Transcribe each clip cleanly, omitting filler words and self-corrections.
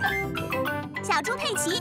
小猪佩奇，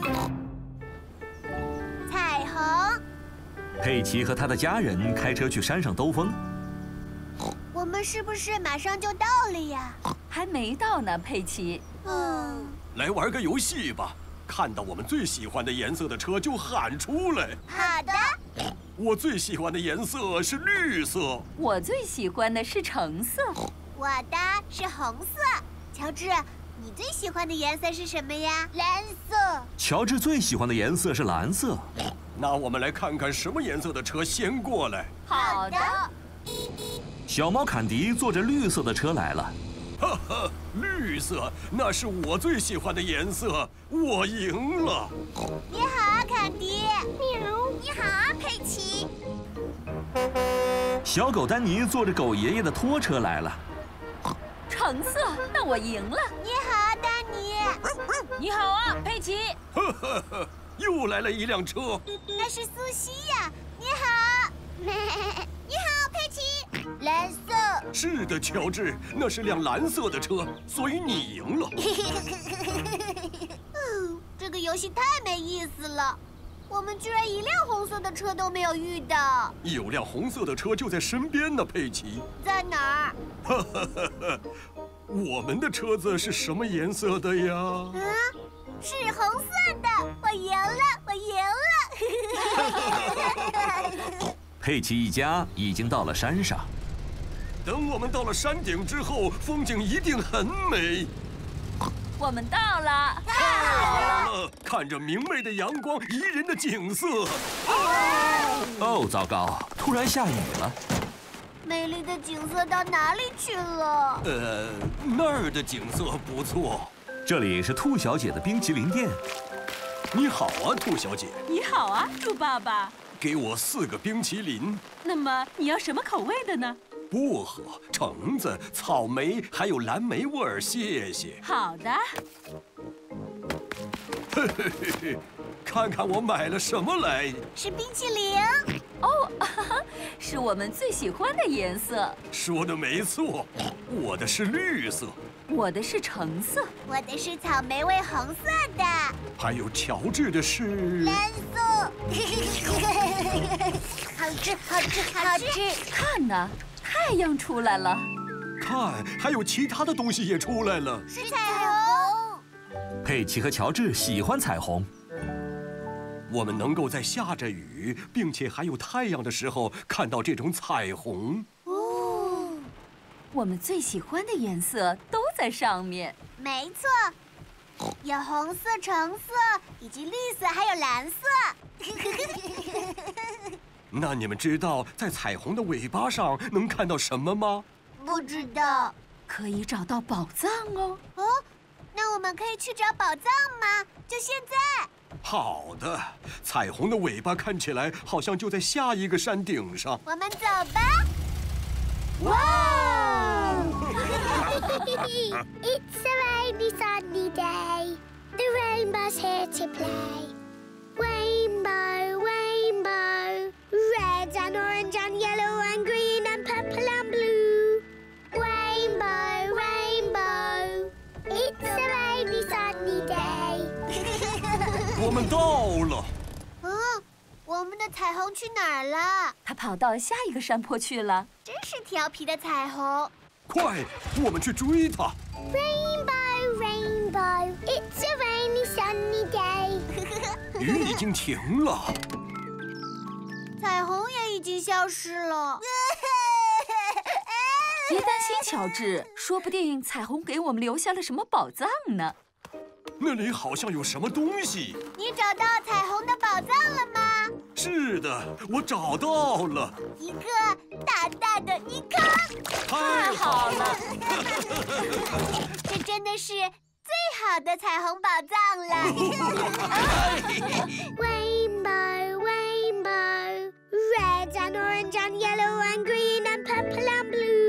彩虹。 佩奇和他的家人开车去山上兜风。 我们是不是马上就到了呀？ 还没到呢，佩奇。 来玩个游戏吧。看到我们最喜欢的颜色的车就喊出来。 好的。 我最喜欢的颜色是绿色。 我最喜欢的是橙色。 我的是红色。乔治，你最喜欢的颜色是什么呀？蓝色。 乔治最喜欢的颜色是蓝色。 那我们来看看什么颜色的车先过来。 好的。 小猫坎迪坐着绿色的车来了。 哈哈，绿色，那是我最喜欢的颜色，我赢了。 你好啊，坎迪。喵。你好啊，佩奇。 小狗丹尼坐着狗爷爷的拖车来了。 橙色，那我赢了。 你好啊，丹尼。 你好啊，佩奇。 呵呵呵，又来了一辆车。 那是苏西呀。你好。你好，佩奇。蓝色。 是的，乔治，那是辆蓝色的车，所以你赢了。 这个游戏太没意思了，我们居然一辆红色的车都没有遇到。 有辆红色的车就在身边呢，佩奇。 在哪儿？ 我们的车子是什么颜色的呀？ 是红色的。我赢了，我赢了。 佩奇一家已经到了山上。 等我们到了山顶之后，风景一定很美。 我们到了， 太好了！看着明媚的阳光，宜人的景色。 哦，糟糕！突然下雨了。 美丽的景色到哪里去了？ 那儿的景色不错。 这里是兔小姐的冰淇淋店。 你好啊，兔小姐。 你好啊，猪爸爸。 给我4个冰淇淋。 那么你要什么口味的呢？ 薄荷、橙子、草莓，还有蓝莓味儿，谢谢。 好的。 嘿嘿嘿嘿，看看我买了什么来。 是冰淇淋。 哦，是我们最喜欢的颜色。 说的没错，我的是绿色。 我的是橙色。 我的是草莓味红色的。 还有乔治的是蓝色。好吃，好吃，好吃！ 看呐，太阳出来了。 看，还有其他的东西也出来了。 是彩虹。 佩奇和乔治喜欢彩虹。 我们能够在下着雨，并且还有太阳的时候看到这种彩虹。 我们最喜欢的颜色都在上面。 没错，有红色、橙色，以及绿色，还有蓝色。 那你们知道在彩虹的尾巴上能看到什么吗？ 不知道。 可以找到宝藏哦。 那我们可以去找宝藏吗？就现在。 好的，彩虹的尾巴看起来好像就在下一个山顶上。 我们走吧。哇 ！It's a rainy, sunny day. The rainbow's here to play. Rainbow, rainbow, red and orange and yellow and green and purple and blue. Rainbow, rainbow, it's a rainy, sunny day. 我们到了。 我们的彩虹去哪儿了？ 它跑到下一个山坡去了。 真是调皮的彩虹！ 快，我们去追它。 Rainbow, rainbow, it's a rainy, sunny day. 雨已经停了， 彩虹也已经消失了。 别担心，乔治，说不定彩虹给我们留下了什么宝藏呢。 那里好像有什么东西。 你找到彩虹的宝藏了吗？ 是的，我找到了一个大大的泥坑。 太好了！ 这真的是最好的彩虹宝藏了。 Rainbow, rainbow, red and orange and yellow and green and purple and blue.